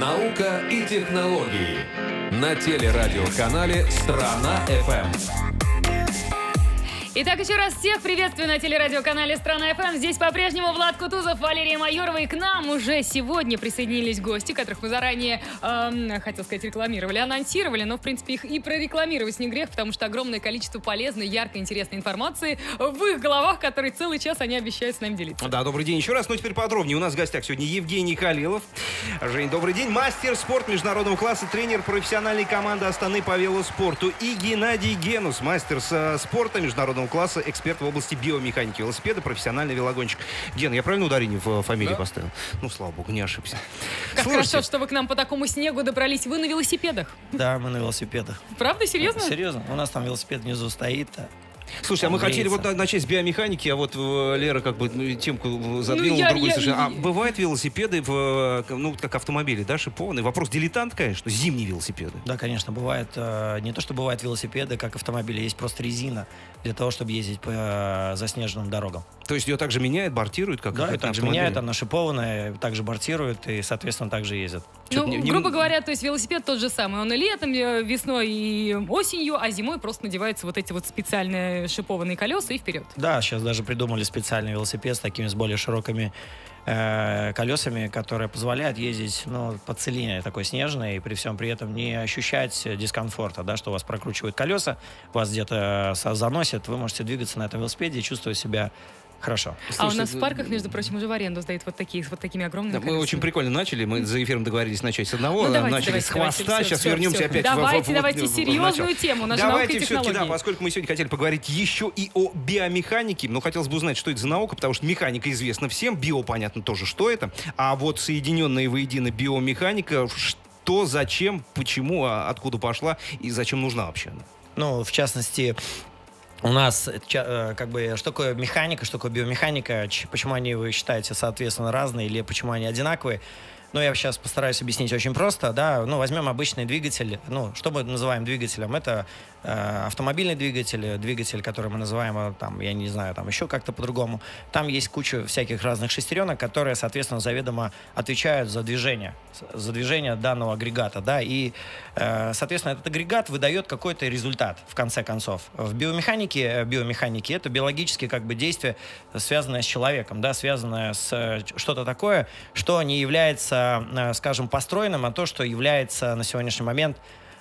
Наука и технологии. На телерадиоканале «Страна-ФМ». Итак, еще раз всех приветствую на телерадиоканале «Страна-ФМ». Здесь по-прежнему Влад Кутузов, Валерия Майорова. И к нам уже сегодня присоединились гости, которых мы заранее, хотел сказать, рекламировали, анонсировали. Но, в принципе, их и прорекламировать не грех, потому что огромное количество полезной, яркой, интересной информации в их головах, которые целый час они обещают с нами делиться. Да, добрый день еще раз. Но теперь подробнее. У нас в гостях сегодня Евгений Халилов. Жень, добрый день. Мастер спорта международного класса, тренер профессиональной команды Астаны по велоспорту. И Геннадий Генус, мастер спорта международного класса, эксперт в области биомеханики велосипеда, профессиональный велогонщик. Ген, я правильно ударение в фамилии поставил? Ну, слава богу, не ошибся. Как хорошо, что вы к нам по такому снегу добрались. Вы на велосипедах? Да, мы на велосипедах. Правда? Серьезно? Серьезно. У нас там велосипед внизу стоит. Слушай, а мы хотели вот начать с биомеханики, а вот Лера как бы темку задвинула другую совершенно. А бывают велосипеды, как автомобили, да, шипованные? Вопрос дилетант, конечно, зимние велосипеды. Да, конечно, бывает. Не то, что бывают велосипеды, как автомобили, есть просто резина для того, чтобы ездить по заснеженным дорогам. То есть ее также меняют, бортируют, как да, также меняют, она шипованная, также бортируют и, соответственно, также ездят. Грубо говоря, то есть велосипед тот же самый. Он и летом, весной, и осенью, а зимой просто надеваются вот эти вот специальные шипованные колеса и вперед. Да, сейчас даже придумали специальный велосипед с такими, с более широкими колесами, которые позволяют ездить по целине такой снежной и при всем при этом не ощущать дискомфорта, да, что у вас прокручивают колеса, вас где-то заносит, вы можете двигаться на этом велосипеде и чувствовать себя хорошо. Слушайте, у нас в парках, между прочим, уже в аренду сдают вот такими огромными колесами. Мы очень прикольно начали. Мы за эфиром договорились начать с одного, давайте, с хвоста. Все, сейчас вернемся опять давайте серьезную тему. Давайте все-таки, да, поскольку мы сегодня хотели поговорить еще и о биомеханике, но хотелось бы узнать, что это за наука, потому что механика известна всем, био, понятно, тоже, что это. А вот соединенная воедино биомеханика, что, зачем, почему, откуда пошла и зачем нужна вообще? В частности, у нас, что такое механика, что такое биомеханика, почему они, вы считаете, соответственно, разные или почему они одинаковые? Я сейчас постараюсь объяснить очень просто, да, возьмем обычный двигатель, что мы называем двигателем, это автомобильный двигатель, который мы называем, я не знаю, еще как-то по-другому, там есть куча всяких разных шестеренок, которые, соответственно, заведомо отвечают за движение данного агрегата, да, и, соответственно, этот агрегат выдает какой-то результат, в конце концов. В биомеханике это биологические действия, связанные с человеком, да, связанные с что-то такое, что не является, скажем, построенным, а то, что является на сегодняшний момент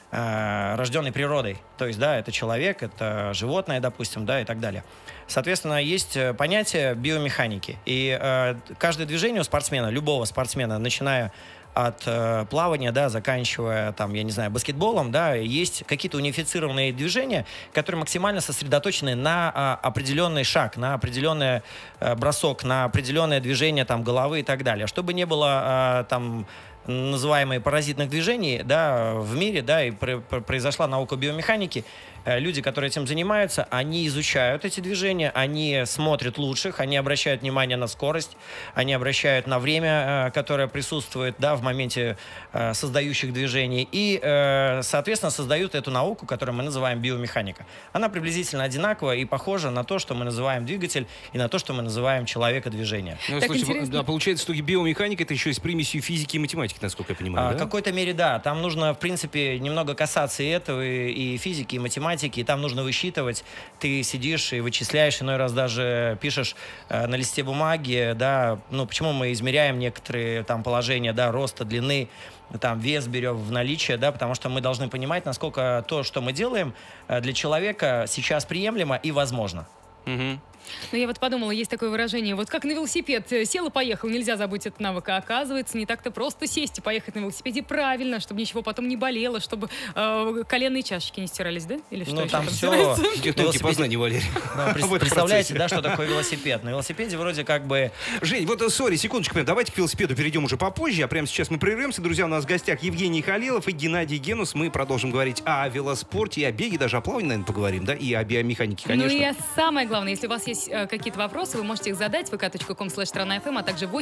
рожденной природой. То есть, да, это человек, это животное, допустим, да, и так далее. Соответственно, есть понятие биомеханики. И каждое движение у спортсмена, любого спортсмена, начиная от плавания, да, заканчивая, баскетболом, да, есть какие-то унифицированные движения, которые максимально сосредоточены на определенный шаг, на определенный бросок, на определенное движение головы и так далее. Чтобы не было называемые паразитных движений, да, в мире, да, и произошла наука биомеханики. Люди, которые этим занимаются, они изучают эти движения, они смотрят лучших, они обращают внимание на скорость, они обращают на время, которое присутствует, да, в моменте создающих движений, и, соответственно, создают эту науку, которую мы называем биомеханика. Она приблизительно одинакова и похожа на то, что мы называем двигатель, и на то, что мы называем человека-движение. Слушайте, да, получается, что биомеханика — это еще и с примесью физики и математики, насколько я понимаю, да? В какой-то мере, да. Там нужно, в принципе, немного касаться и этого, и физики, и математики, и там нужно высчитывать. Ты сидишь и вычисляешь, иной раз даже пишешь на листе бумаги, да, почему мы измеряем некоторые положения, да, роста, длины, вес берем в наличие, да, потому что мы должны понимать, насколько то, что мы делаем, для человека сейчас приемлемо и возможно. Угу. Я подумала, есть такое выражение, как на велосипед, сел и поехал, нельзя забыть этот навык, а оказывается, не так-то просто сесть и поехать на велосипеде правильно, чтобы ничего потом не болело, чтобы коленные чашечки не стирались, да? Или что там все... Технологии познания, Валерий. Представляете, да, что такое велосипед? На велосипеде вроде Жень, секундочку, давайте к велосипеду перейдем уже попозже, а прямо сейчас мы прервемся. Друзья, у нас в гостях Евгений Халилов и Геннадий Генус. Мы продолжим говорить о велоспорте, и о беге, даже о плавании, наверное, поговорим, да, и о биомеханике, конечно. И самое главное, если у вас есть есть какие-то вопросы, вы можете их задать vk.com/strana.fm, а также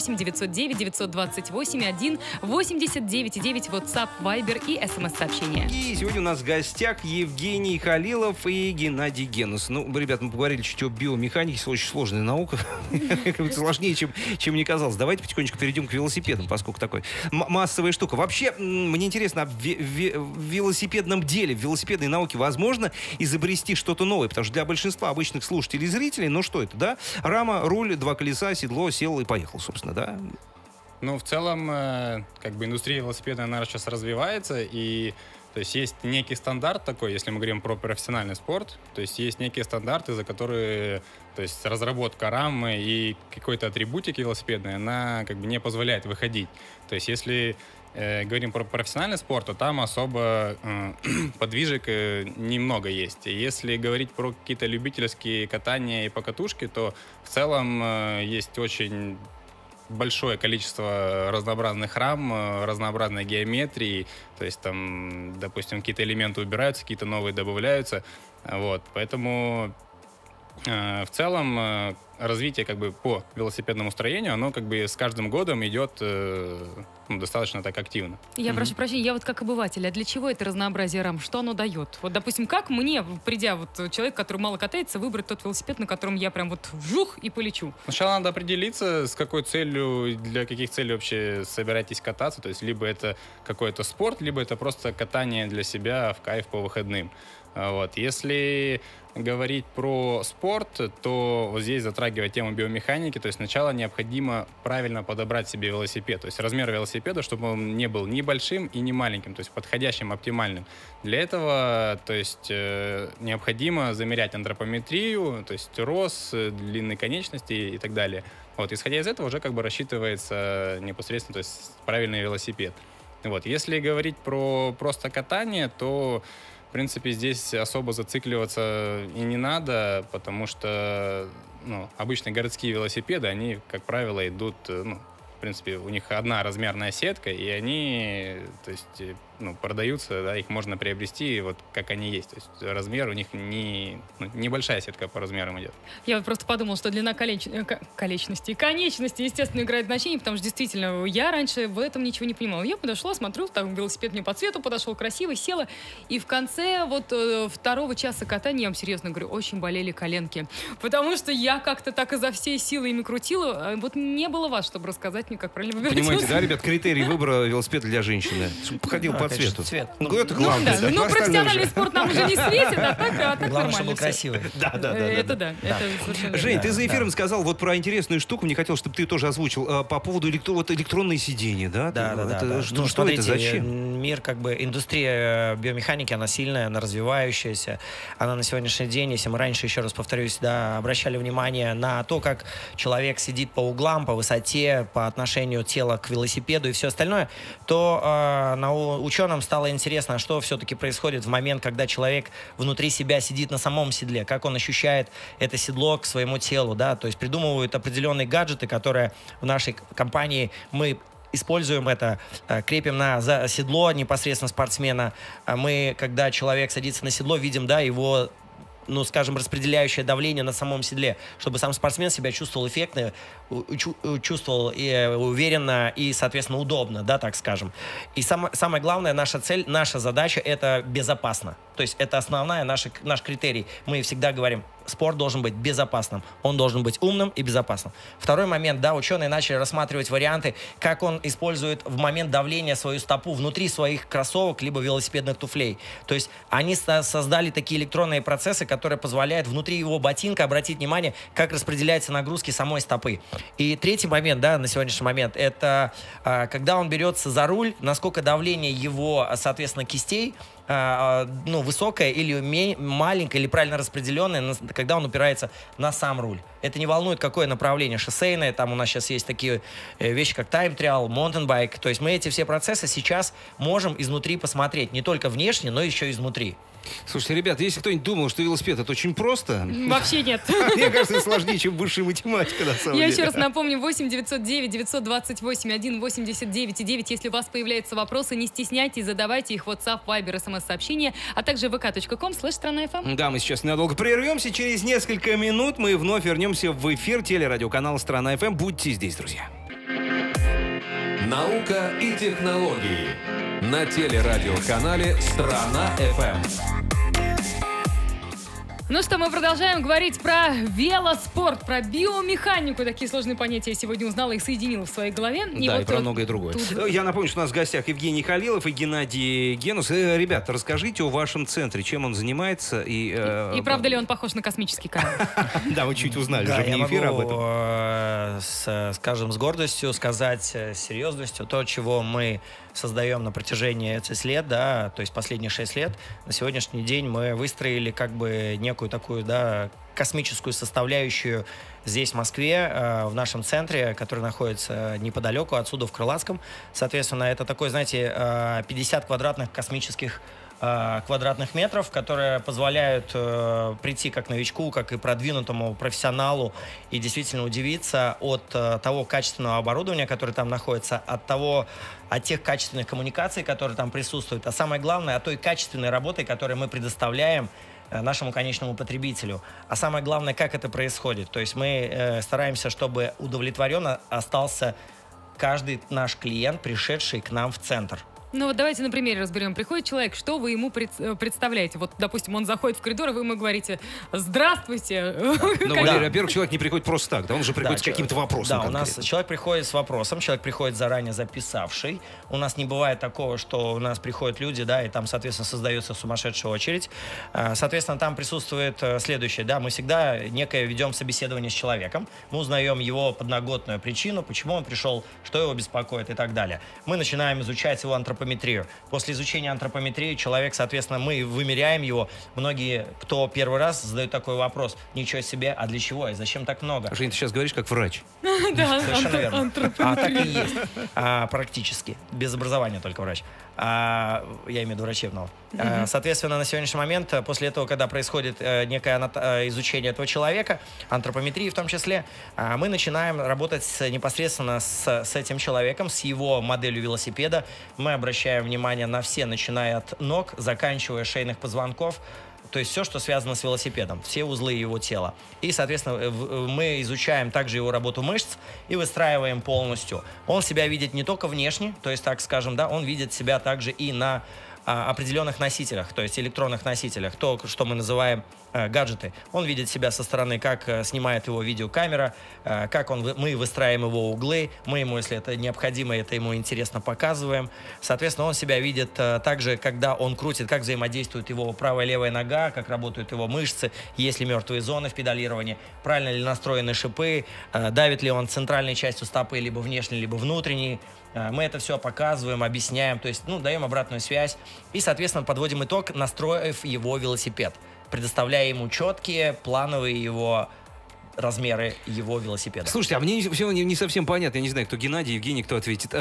8-909-928-1-89-9 WhatsApp, Viber и СМС-сообщения. И сегодня у нас в гостях Евгений Халилов и Геннадий Генус. Ну, ребят, мы поговорили чуть о биомеханике, очень сложная наука, сложнее, чем мне казалось. Давайте потихонечку перейдем к велосипедам, поскольку такой массовая штука. Вообще, мне интересно, в велосипедном деле, в велосипедной науке возможно изобрести что-то новое? Потому что для большинства обычных слушателей и зрителей, ну что это, да? Рама, руль, два колеса, седло, сел и поехал, собственно, да? Ну, в целом, как бы индустрия велосипеда, она сейчас развивается, и то есть есть некий стандарт такой, если мы говорим про профессиональный спорт, то есть есть некие стандарты, за которые, то есть разработка рамы и какой-то атрибутики велосипедной, она как бы не позволяет выходить. То есть если говорим про профессиональный спорт, то там особо подвижек немного есть. И если говорить про какие-то любительские катания и покатушки, то в целом есть очень большое количество разнообразных рам, разнообразной геометрии, то есть там, допустим, какие-то элементы убираются, какие-то новые добавляются, вот, поэтому в целом развитие как бы по велосипедному строению, оно как бы с каждым годом идет достаточно так активно. Я прошу прощения, я вот как обыватель, а для чего это разнообразие рам? Что оно дает? Вот, допустим, как мне, придя вот человек, который мало катается, выбрать тот велосипед, на котором я прям вот вжух и полечу? Сначала надо определиться, с какой целью, для каких целей вообще собираетесь кататься. То есть либо это какой-то спорт, либо это просто катание для себя в кайф по выходным. Вот. Если говорить про спорт, то вот здесь затрагивая тему биомеханики, то есть сначала необходимо правильно подобрать себе велосипед, то есть размер велосипеда, чтобы он не был ни большим и ни маленьким, то есть подходящим, оптимальным. Для этого, то есть необходимо замерять антропометрию, то есть рост, длины конечностей и так далее. Вот, исходя из этого уже как бы рассчитывается непосредственно, то есть правильный велосипед. Вот. Если говорить про просто катание, то в принципе, здесь особо зацикливаться и не надо, потому что обычные городские велосипеды, они, как правило, идут, в принципе, у них одна размерная сетка, и они, то есть, продаются, да, их можно приобрести вот как они есть. То есть размер у них небольшая сетка по размерам идет. Я вот просто подумала, что длина конечности, естественно, играет значение, потому что действительно я раньше в этом ничего не понимала. Я подошла, смотрю, там велосипед мне по цвету подошел, красивый, села, и в конце вот второго часа катания, я вам серьезно говорю, очень болели коленки, потому что я как-то так изо всей силы ими крутила. Вот не было вас, чтобы рассказать мне, как правильно выбирать. Понимаете, да, ребят, критерий выбора велосипеда для женщины, чтобы походил по цвету. Это главное. Профессиональный спорт нам уже не светит, а так главное, нормально. чтобы был красивый. Это совершенно Жень, верно. ты за эфиром сказал вот про интересную штуку, мне хотелось, чтобы ты тоже озвучил, по поводу электронные сиденья, да? Да. Что смотрите, это, зачем? Мир, как бы, индустрия биомеханики, она сильная, она развивающаяся. Она на сегодняшний день, если мы раньше, еще раз повторюсь, да, обращали внимание на то, как человек сидит по углам, по высоте, по отношению тела к велосипеду и все остальное, то ученым стало интересно, что все-таки происходит в момент, когда человек внутри себя сидит на самом седле, как он ощущает это седло к своему телу, да, то есть придумывают определенные гаджеты, которые в нашей компании мы используем это, крепим на седло непосредственно спортсмена. Мы, когда человек садится на седло, видим, да, его, скажем, распределяющее давление на самом седле, чтобы сам спортсмен себя чувствовал эффектно, чувствовал уверенно и, соответственно, удобно, да, так скажем. И самая главная наша цель, наша задача — это безопасно. То есть это основная наш критерий. Мы всегда говорим, спорт должен быть безопасным, он должен быть умным и безопасным. Второй момент, да, ученые начали рассматривать варианты, как он использует в момент давления свою стопу внутри своих кроссовок либо велосипедных туфлей. То есть они создали такие электронные процессы, которые позволяют внутри его ботинка обратить внимание, как распределяются нагрузки самой стопы. И третий момент, да, на сегодняшний момент, это когда он берется за руль, насколько давление его, соответственно, кистей высокое или маленькое, или правильно распределенное, когда он упирается на сам руль. Это не волнует, какое направление, шоссейное, там у нас сейчас есть такие вещи, как тайм-триал, маунтенбайк. То есть мы эти все процессы сейчас можем изнутри посмотреть, не только внешне, но еще и изнутри. Слушайте, ребята, если кто-нибудь думал, что велосипед это очень просто... Вообще нет. Мне кажется, это сложнее, чем высшая математика, на самом деле. Я еще раз напомню, 8-909-928-1-89-9. Если у вас появляются вопросы, не стесняйтесь, задавайте их в WhatsApp, Viber, смс-сообщения, а также vk.com/strana.fm. Да, мы сейчас ненадолго прервемся. Через несколько минут мы вновь вернемся в эфир телерадиоканала «Страна ФМ». Будьте здесь, друзья. Наука и технологии на телерадиоканале «Страна ФМ». Ну что, мы продолжаем говорить про велоспорт, про биомеханику. Такие сложные понятия я сегодня узнала и соединила в своей голове. И про многое другое. Я напомню, что у нас в гостях Евгений Халилов и Геннадий Генус. Ребята, расскажите о вашем центре, чем он занимается. И правда ли он похож на космический корабль? Да, вы чуть узнали Да, уже вне я эфира об могу, этом. скажем, с гордостью сказать, с серьезностью, то, чего мы создаем на протяжении этих лет, да, то есть последние 6 лет, на сегодняшний день мы выстроили как бы некую такую, да, космическую составляющую здесь, в Москве, в нашем центре, который находится неподалеку отсюда, в Крылатском. Соответственно, это такой, знаете, 50 квадратных космических квадратных метров, которые позволяют прийти как новичку, как и продвинутому профессионалу и действительно удивиться от того качественного оборудования, которое там находится, от тех качественных коммуникаций, которые там присутствуют, а самое главное, от той качественной работы, которую мы предоставляем нашему конечному потребителю. А самое главное, как это происходит. То есть мы стараемся, чтобы удовлетворенно остался каждый наш клиент, пришедший к нам в центр. Ну вот давайте на примере разберем. Приходит человек, что вы ему представляете? Вот, допустим, он заходит в коридор, и вы ему говорите: «Здравствуйте». Ну, Валерий, во-первых, человек не приходит просто так, да? Он же приходит с каким-то вопросом. Да, у нас человек приходит с вопросом, человек приходит заранее записавший. У нас не бывает такого, что у нас приходят люди, да, и там, соответственно, создается сумасшедшая очередь. Соответственно, там присутствует следующее, да, мы всегда некое ведем собеседование с человеком, мы узнаем его подноготную причину, почему он пришел, что его беспокоит и так далее. Мы начинаем изучать его антропометрию. После изучения антропометрии человек, соответственно, мы вымеряем его. Многие, кто первый раз задают такой вопрос: ничего себе, а для чего и зачем так много? Жень, ты сейчас говоришь как врач. Да, совершенно верно. Так и есть. Практически. Без образования только врач. Я имею в виду врачебного. Соответственно, на сегодняшний момент, после этого, когда происходит некое изучение этого человека, антропометрии в том числе, мы начинаем работать непосредственно с этим человеком, с его моделью велосипеда. Мы обращаем внимание на все, начиная от ног, заканчивая шейных позвонков, то есть все, что связано с велосипедом, все узлы его тела. И, соответственно, мы изучаем также его работу мышц и выстраиваем полностью. Он себя видит не только внешне, то есть, так скажем, да, он видит себя также и на определенных носителях, то есть электронных носителях, то, что мы называем гаджеты. Он видит себя со стороны, как снимает его видеокамера, как мы выстраиваем его углы, мы ему, если это необходимо, это ему интересно, показываем. Соответственно, он себя видит также, когда он крутит, как взаимодействует его правая и левая нога, как работают его мышцы, есть ли мертвые зоны в педалировании, правильно ли настроены шипы, давит ли он центральной частью стопы, либо внешней, либо внутренней. Мы это все показываем, объясняем, то есть, даем обратную связь и, соответственно, подводим итог, настроив его велосипед, предоставляя ему четкие, плановые его размеры его велосипеда. Слушайте, а мне все не совсем понятно. Я не знаю, кто Геннадий, Евгений, кто ответит.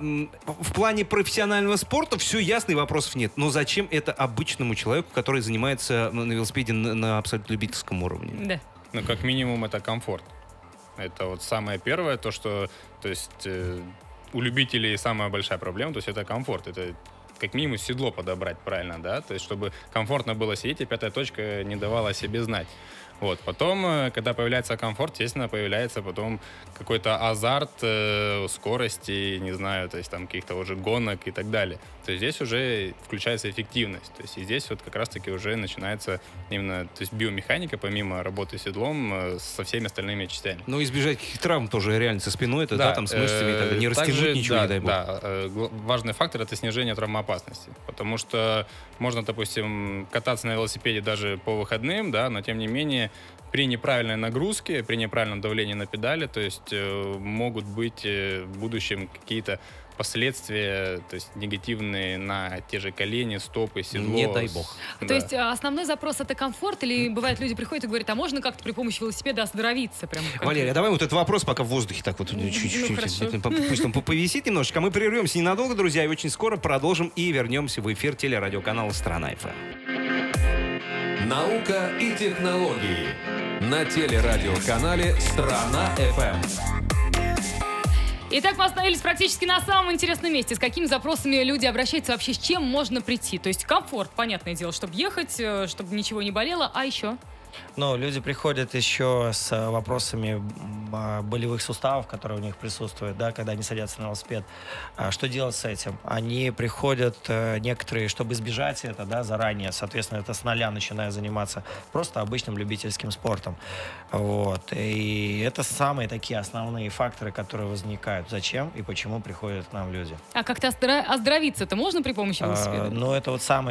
В плане профессионального спорта все ясно и вопросов нет. Но зачем это обычному человеку, который занимается на велосипеде на абсолютно любительском уровне? Да. Ну, как минимум, это комфорт. Это вот самое первое, то, что, то есть, у любителей самая большая проблема, то есть это комфорт. Это как минимум седло подобрать правильно, да, то есть чтобы комфортно было сидеть, и пятая точка не давала о себе знать. Вот. Потом, когда появляется комфорт, естественно, появляется потом какой-то азарт, скорости, не знаю, то есть там каких-то уже гонок и так далее. То есть здесь уже включается эффективность. То есть и здесь вот как раз-таки уже начинается именно, то есть биомеханика, помимо работы седлом, со всеми остальными частями. Но избежать каких-то травм тоже реально со спиной, это, да, там с мышцами, и так далее. Не растянуть ничего, не дай бог. Да, важный фактор — это снижение травмоопасности. Потому что можно, допустим, кататься на велосипеде даже по выходным, да, но тем не менее при неправильной нагрузке, при неправильном давлении на педали, то есть могут быть в будущем какие-то последствия, то есть негативные на те же колени, стопы, седло. Не дай бог. Да. То есть основной запрос — это комфорт, или бывает, люди приходят и говорят: а можно как-то при помощи велосипеда оздоровиться? Прям Валерия, давай вот этот вопрос пока в воздухе так вот чуть-чуть, пусть он повисит немножечко. Мы прервемся ненадолго, друзья, и очень скоро продолжим и вернемся в эфир телерадиоканала «Страна ФМ». Наука и технологии. На телерадиоканале «Страна.ФМ». Итак, мы остановились практически на самом интересном месте. С какими запросами люди обращаются, вообще с чем можно прийти? То есть комфорт, понятное дело, чтобы ехать, чтобы ничего не болело, а еще? Но люди приходят еще с вопросами болевых суставов, которые у них присутствуют, да, когда они садятся на велосипед. Что делать с этим? Они приходят, некоторые, чтобы избежать это, да, заранее, соответственно, это с нуля начиная заниматься просто обычным любительским спортом. Вот. И это самые такие основные факторы, которые возникают. Зачем и почему приходят к нам люди. А как-то оздоровиться-то можно при помощи велосипеда? Ну, это вот самый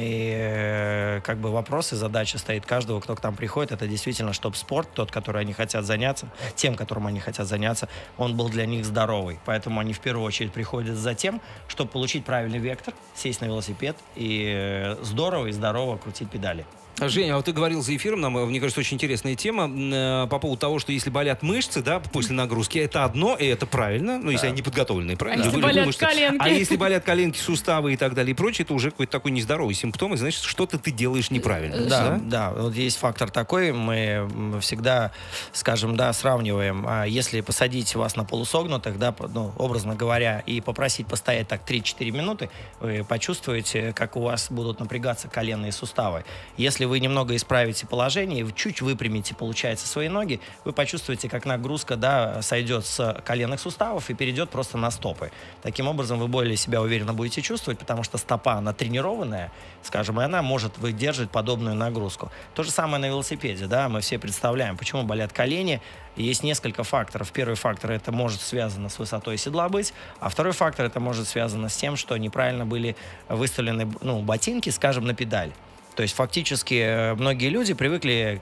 главный как бы вопрос и задача стоит каждого, кто к нам приходит. Это действительно, чтобы спорт, тот, который они хотят заняться, тем, которым они хотят заняться, он был для них здоровый. Поэтому они в первую очередь приходят за тем, чтобы получить правильный вектор, сесть на велосипед и здорово и здорово крутить педали. Женя, а вот ты говорил за эфиром, нам, мне кажется, очень интересная тема по поводу того, что если болят мышцы, да, после нагрузки, это одно, и это правильно, ну, если они подготовленные, правильно? А если болят коленки? А если болят коленки, суставы и так далее и прочее, это уже какой-то такой нездоровый симптом, и значит, что-то ты делаешь неправильно. Да, вот есть фактор такой, мы всегда, скажем, да, сравниваем, если посадить вас на полусогнутых, да, ну, образно говоря, и попросить постоять так 3-4 минуты, вы почувствуете, как у вас будут напрягаться коленные суставы. Если вы немного исправите положение, и чуть выпрямите, получается, свои ноги, вы почувствуете, как нагрузка, да, сойдет с коленных суставов и перейдет просто на стопы. Таким образом, вы более себя уверенно будете чувствовать, потому что стопа, она тренированная, скажем, и она может выдерживать подобную нагрузку. То же самое на велосипеде, да, мы все представляем, почему болят колени. Есть несколько факторов. Первый фактор — это может связано с высотой седла быть, а второй фактор — это может связано с тем, что неправильно были выставлены, ну, ботинки, скажем, на педаль. То есть фактически многие люди привыкли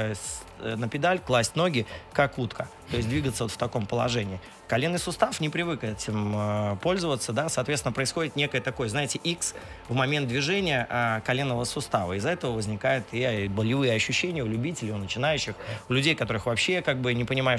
на педаль класть ноги как утка, то есть двигаться вот в таком положении. Коленный сустав не привык этим пользоваться, да, соответственно, происходит некое такое, знаете, X в момент движения коленного сустава. Из-за этого возникают и болевые ощущения у любителей, у начинающих, у людей, которых вообще как бы не понимают,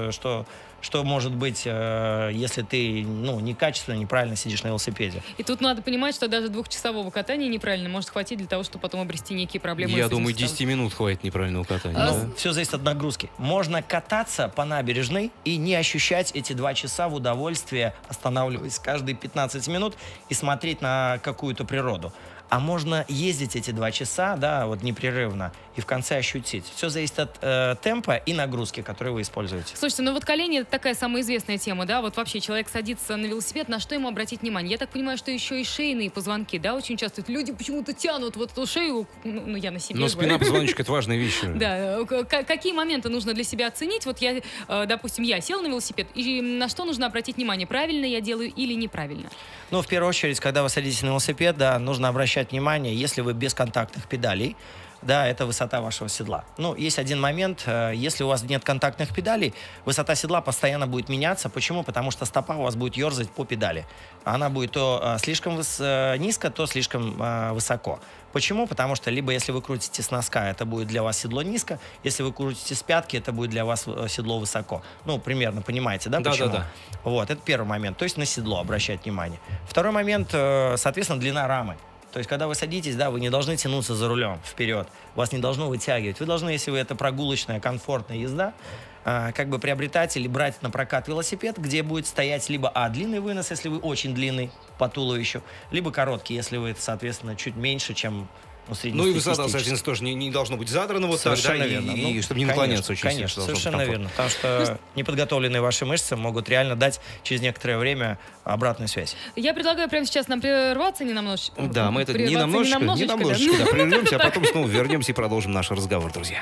что может быть, если ты, ну, некачественно, неправильно сидишь на велосипеде. И тут надо понимать, что даже двухчасового катания неправильно может хватить для того, чтобы потом обрести некие проблемы. Я думаю, 10 минут хватит неправильного катания. Ну, все зависит от нагрузки. Можно кататься по набережной и не ощущать эти 2 часа в удовольствие, останавливаясь каждые 15 минут и смотреть на какую-то природу. А можно ездить эти 2 часа, да, вот непрерывно, и в конце ощутить. Все зависит от темпа и нагрузки, которые вы используете. Слушайте, ну вот колени — это такая самая известная тема, да? Вот вообще человек садится на велосипед, на что ему обратить внимание? Я так понимаю, что еще и шейные позвонки, да, очень часто люди почему-то тянут вот эту шею, ну я на себе. Но спина позвоночника — это важная вещь. Да, какие моменты нужно для себя оценить? Вот я, допустим, я села на велосипед, и на что нужно обратить внимание? Правильно я делаю или неправильно? Ну, в первую очередь, когда вы садитесь на велосипед, да, нужно обращать внимание, если вы без контактных педалей, да, это высота вашего седла. Ну, есть один момент, если у вас нет контактных педалей, высота седла постоянно будет меняться. Почему? Потому что стопа у вас будет ерзать по педали. Она будет то слишком низко, то слишком высоко. Почему? Потому что либо если вы крутите с носка, это будет для вас седло низко, если вы крутите с пятки, это будет для вас седло высоко. Ну, примерно понимаете, да, почему? Да. Вот, это первый момент, то есть на седло обращать внимание. Второй момент, соответственно, длина рамы. То есть, когда вы садитесь, да, вы не должны тянуться за рулем вперед, вас не должно вытягивать. Вы должны, если вы это прогулочная, комфортная езда, как бы приобретать или брать на прокат велосипед, где будет стоять либо длинный вынос, если вы очень длинный по туловищу, либо короткий, если вы, соответственно, чуть меньше, чем Ну и высота, соответственно, тоже не должно быть задрана вот так, да, верно. И чтобы не наклоняться очень сильно. Конечно, совершенно верно. Потому что неподготовленные ваши мышцы могут реально дать через некоторое время обратную связь. Я предлагаю прямо сейчас нам прерваться немножечко. Да, мы это не немножечко, прервемся, а потом снова вернемся и продолжим наш разговор, друзья.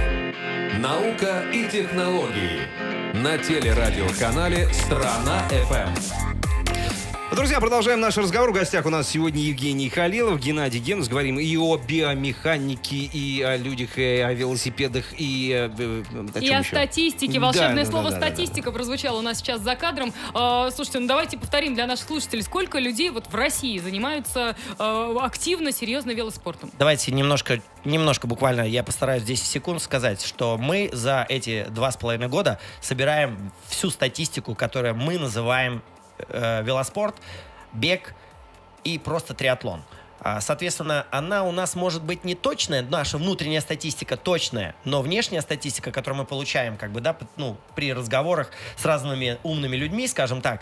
Наука и технологии. На телерадиоканале «Страна.ФМ». Друзья, продолжаем наш разговор. В гостях у нас сегодня Евгений Халилов, Геннадий Генус. Говорим и о биомеханике, и о людях, и о велосипедах, и о статистике. Волшебное слово «статистика» прозвучало у нас сейчас за кадром. Слушайте, ну давайте повторим для наших слушателей. Сколько людей вот в России занимаются активно, серьезно велоспортом? Давайте немножко буквально, я постараюсь 10 секунд сказать, что мы за эти 2,5 года собираем всю статистику, которую мы называем велоспорт, бег и просто триатлон. Соответственно, она у нас может быть не точная, наша внутренняя статистика точная, но внешняя статистика, которую мы получаем как бы, да, ну, при разговорах с разными умными людьми, скажем так,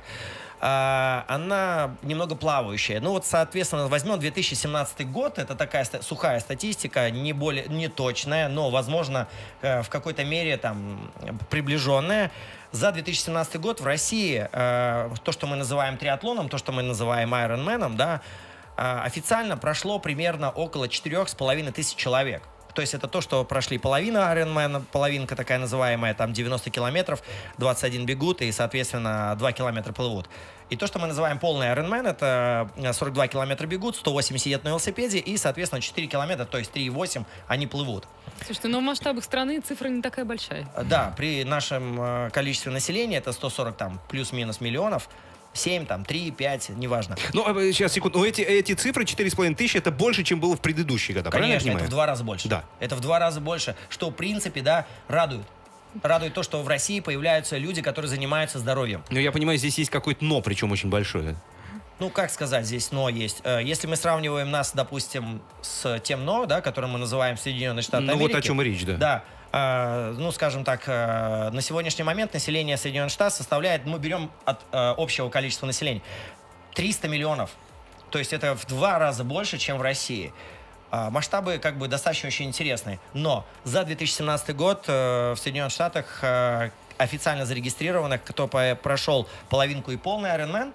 она немного плавающая. Ну вот, соответственно, возьмем 2017 год, это такая сухая статистика, не точная, но, возможно, в какой-то мере там приближенная. За 2017 год в России то, что мы называем триатлоном, то, что мы называем Ironman'ом, да, официально прошло примерно около 4500 человек. То есть это то, что прошли половина Ironman, половинка такая называемая, там 90 километров, 21 бегут и, соответственно, 2 километра плывут. И то, что мы называем полный Ironman, это 42 километра бегут, 108 сидят на велосипеде и, соответственно, 4 километра, то есть 3,8 они плывут. Слушайте, но в масштабах страны цифра не такая большая. Да, при нашем количестве населения, это 140 там плюс-минус миллионов, 7, там, 3, 5, неважно. Ну, сейчас, секунду. эти цифры, 4500, это больше, чем было в предыдущие года, правильно я Конечно, понимаю? это в 2 раза больше. Да. Это в 2 раза больше, что, в принципе, да, радует. Радует то, что в России появляются люди, которые занимаются здоровьем. Ну, я понимаю, здесь есть какое-то «но», причем очень большое. Ну, как сказать, здесь «но» есть. Если мы сравниваем нас, допустим, с тем «но», да, которое мы называем Соединенные Штаты Америки. Ну, вот о чем и речь, да. Да. Ну, скажем так, на сегодняшний момент население Соединенных Штатов составляет, мы берем от общего количества населения, 300 миллионов. То есть это в 2 раза больше, чем в России. Масштабы как бы достаточно очень интересные. Но за 2017 год в Соединенных Штатах официально зарегистрированных, кто прошел половинку и полный Ironman,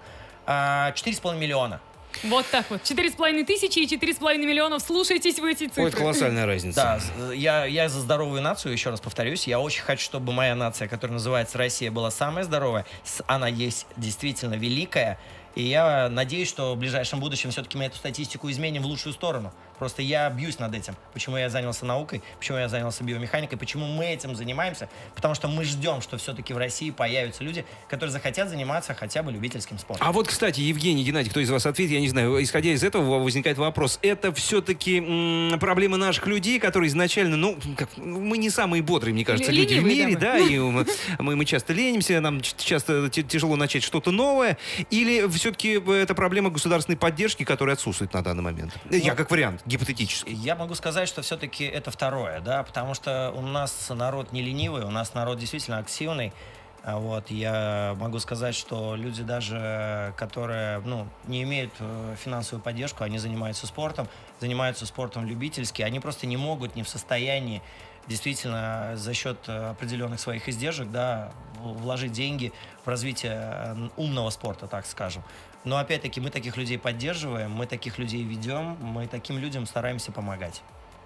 4,5 миллиона. Вот так вот. 4500 и 4,5 миллионов. Слушайтесь в эти цифры. Ой, это колоссальная разница. Да, я за здоровую нацию, еще раз повторюсь. Я очень хочу, чтобы моя нация, которая называется Россия, была самая здоровая. Она есть действительно великая. И я надеюсь, что в ближайшем будущем все-таки мы эту статистику изменим в лучшую сторону. Просто я бьюсь над этим. Почему я занялся наукой, почему я занялся биомеханикой, почему мы этим занимаемся. Потому что мы ждем, что все-таки в России появятся люди, которые захотят заниматься хотя бы любительским спортом. А вот, кстати, Евгений, Геннадий, кто из вас ответит, я не знаю. Исходя из этого возникает вопрос. Это все-таки проблема наших людей, которые изначально, мы не самые бодрые, мне кажется, люди в мире, да, и мы часто ленимся, нам часто тяжело начать что-то новое. Или все-таки это проблема государственной поддержки, которая отсутствует на данный момент? Я как вариант. Гипотетически. Я могу сказать, что все-таки это второе, да, потому что у нас народ не ленивый, у нас народ действительно активный. Вот, я могу сказать, что люди даже, которые, не имеют финансовую поддержку, они занимаются спортом любительски, они просто не могут, не в состоянии действительно за счет определенных своих издержек, да, вложить деньги в развитие умного спорта, так скажем. Но опять-таки мы таких людей поддерживаем, мы таких людей ведем, мы таким людям стараемся помогать.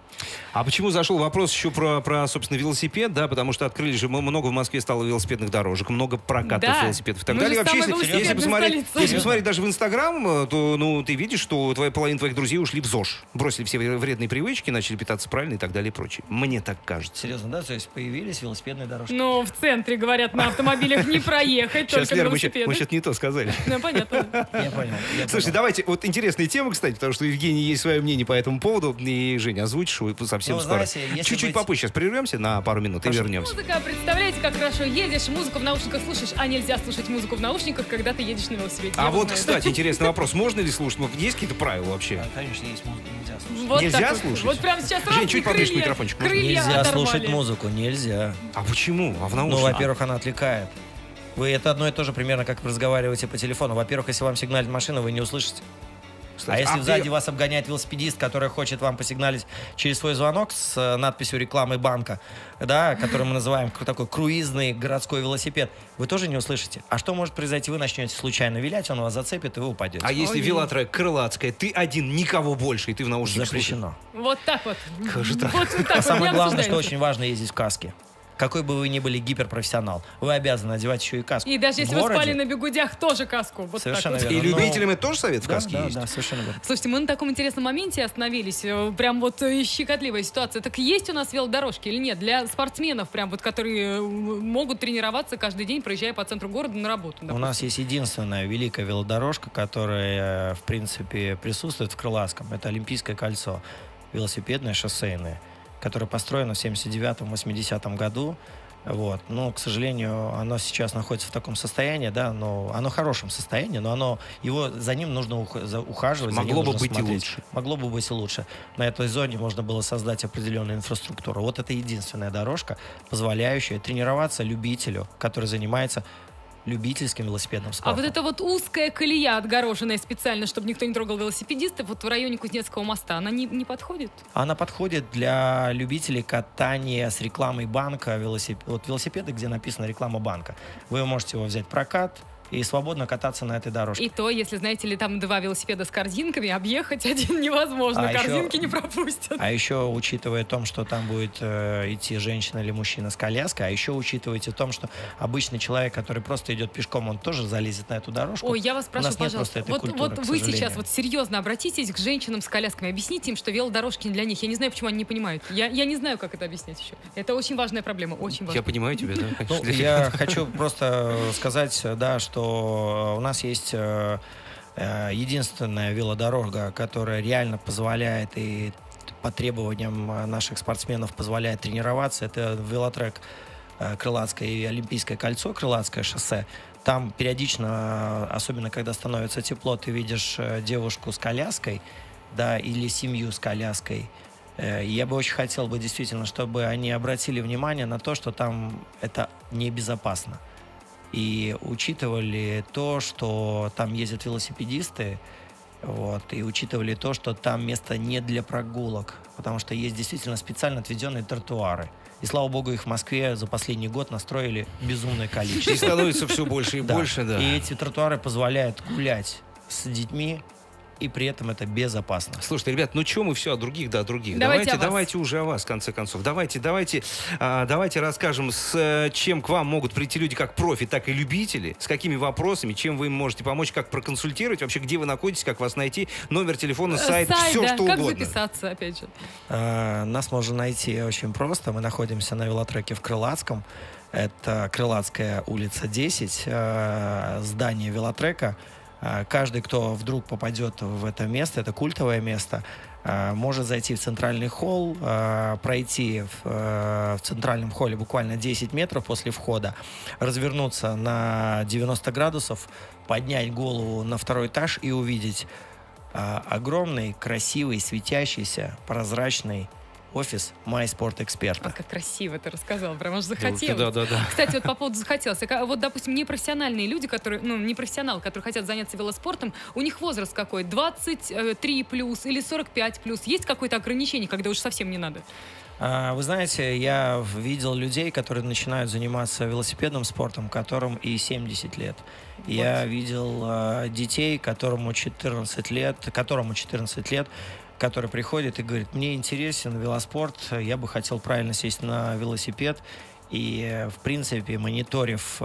А почему зашел вопрос еще про собственно, велосипед, да, потому что открыли же много в Москве стало велосипедных дорожек, много прокатов велосипедов и так далее. Вообще, если посмотреть даже в Инстаграм, то, ты видишь, что половина твоих друзей ушли в ЗОЖ, бросили все вредные привычки, начали питаться правильно и так далее и прочее. Мне так кажется. Серьезно, да? То есть появились велосипедные дорожки? Ну, в центре, говорят, на автомобилях не проехать, только Лера, велосипеды. мы сейчас не то сказали. Ну, понятно. Я понял. Слушайте, давайте, вот интересная тема, кстати, потому что у Евгения есть свое мнение по этому поводу, и Женя, озвучишь совсем скоро. Чуть-чуть попозже сейчас прервемся на пару минут и вернемся. Музыка, представляете, как хорошо едешь, музыку в наушниках слушаешь, а нельзя слушать музыку в наушниках, когда ты едешь на велосипеде. А вот, кстати, интересный вопрос. Можно ли слушать? Есть какие-то правила вообще? Да, конечно, есть музыка, нельзя слушать. Вот нельзя вот. слушать? Вот прямо сейчас раз, Жень, чуть поближе к микрофончику. Нельзя слушать музыку, нельзя. А почему? А в наушниках? Во-первых, она отвлекает. Это одно и то же примерно, как вы разговариваете по телефону. Во-первых, если вам сигналит машина, вы не услышите. Кстати, если сзади вас обгоняет велосипедист, который хочет вам посигналить через свой звонок с надписью рекламы банка, да, который мы называем такой круизный городской велосипед, вы тоже не услышите. А что может произойти? Вы начнете случайно вилять, он вас зацепит, и вы упадете. А если велотрек крылатская, ты один, никого больше, и ты в наушниках запрещено. Вот так вот. Как же так? Вот так А самое главное, что обсуждается. очень важно, ездить в каске. Какой бы вы ни были гиперпрофессионал, вы обязаны надевать еще и каску. И даже если В вы городе- спали на бегудях, тоже каску. Вот Совершенно так вот. верно. И любителям это тоже совет в каске Да, есть? да, совершенно верно. Слушайте, мы на таком интересном моменте остановились. Прям вот щекотливая ситуация. Так есть у нас велодорожки или нет? Для спортсменов, прям вот, которые могут тренироваться каждый день, проезжая по центру города на работу. У допустим. нас есть единственная великая велодорожка, которая, в принципе, присутствует в Крылатском. Это Олимпийское кольцо, велосипедное, шоссейное, которое построено в 79-80 году Вот. Но, к сожалению, оно сейчас находится в таком состоянии, да, но оно в хорошем состоянии, но за ним нужно ухаживать. Могло бы нужно быть смотреть. и лучше. Могло бы быть и лучше. На этой зоне можно было создать определенную инфраструктуру. Вот это единственная дорожка, позволяющая тренироваться любителю, который занимается любительским велосипедным спортом. А вот эта вот узкая колея, отгороженная специально, чтобы никто не трогал велосипедистов, вот в районе Кузнецкого моста, она не подходит? Она подходит для любителей катания с рекламой банка, вот велосипеды, где написана реклама банка. Вы можете его взять в прокат и свободно кататься на этой дорожке. И то, если, знаете ли, там 2 велосипеда с корзинками, объехать один невозможно, корзинки не пропустят. А еще, учитывая то, что там будет идти женщина или мужчина с коляской, а еще учитывайте то, что обычный человек, который просто идет пешком, он тоже залезет на эту дорожку. Ой, я вас прошу, пожалуйста, вот вы сожалению. сейчас вот серьезно обратитесь к женщинам с колясками, объясните им, что велодорожки не для них. Я не знаю, почему они не понимают. Я не знаю, как это объяснять еще. Это очень важная проблема, очень важная. Я понимаю тебя, да? Ну, я хочу просто сказать, да, что у нас есть единственная велодорога, которая реально позволяет и по требованиям наших спортсменов позволяет тренироваться. Это велотрек Крылатское и Олимпийское кольцо, Крылатское шоссе. Там периодично, особенно когда становится тепло, ты видишь девушку с коляской, да, или семью с коляской. Я бы очень хотел бы действительно, чтобы они обратили внимание на то, что там это небезопасно. И учитывали то, что там ездят велосипедисты, вот, и учитывали то, что там место не для прогулок, потому что есть действительно специально отведенные тротуары. И, слава богу, их в Москве за последний год настроили безумное количество. И становится все больше и больше, да. И эти тротуары позволяют гулять с детьми, и при этом это безопасно. Слушайте, ребят, ну что мы все о других, да, о других. Давайте уже о вас, в конце концов. Давайте расскажем, с чем к вам могут прийти люди как профи, так и любители, с какими вопросами, чем вы им можете помочь, как проконсультировать, вообще, где вы находитесь, как вас найти, номер телефона, сайт, все да, что как угодно. записаться, опять же. Нас можно найти очень просто. Мы находимся на велотреке в Крылатском. Это Крылатская улица 10, здание велотрека. Каждый, кто вдруг попадет в это место, это культовое место, может зайти в центральный холл, пройти в центральном холле буквально 10 метров после входа, развернуться на 90 градусов, поднять голову на 2-й этаж и увидеть огромный, красивый, светящийся, прозрачный офис MySport Expert. Как красиво ты рассказал, прям аж захотелось. Да. Кстати, вот по поводу захотелось. Вот, допустим, непрофессиональные люди, которые, не профессионалы, которые хотят заняться велоспортом, у них возраст какой? 23 плюс или 45 плюс? Есть какое-то ограничение, когда уж совсем не надо? Вы знаете, я видел людей, которые начинают заниматься велосипедным спортом, которым и 70 лет. Вот. Я видел детей, которому 14 лет, который приходит и говорит: мне интересен велоспорт, я бы хотел правильно сесть на велосипед. И, в принципе, мониторив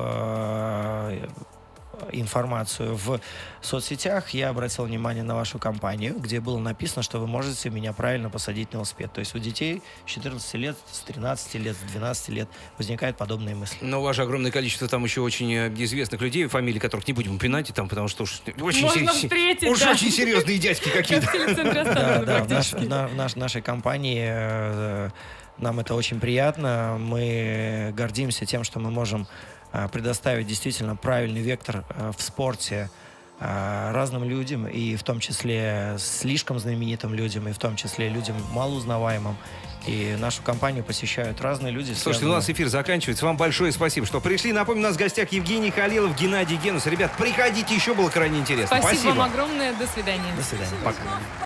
информацию в соцсетях, я обратил внимание на вашу компанию, где было написано, что вы можете меня правильно посадить на велосипед. То есть у детей с 14 лет, с 13 лет, с 12 лет возникают подобные мысли. Но у вас же огромное количество там еще очень известных людей, фамилии которых не будем упоминать, там, потому что уж очень серьезные дядьки какие-то. В нашей компании нам это очень приятно. Мы гордимся тем, что мы можем предоставить действительно правильный вектор в спорте разным людям, и в том числе слишком знаменитым людям, и в том числе людям малоузнаваемым. И нашу компанию посещают разные люди. Слушайте, у нас эфир заканчивается. Вам большое спасибо, что пришли. Напомню, у нас в гостях Евгений Халилов, Геннадий Генус. Ребят, приходите, еще было крайне интересно. Спасибо вам огромное. До свидания. До свидания. Пока.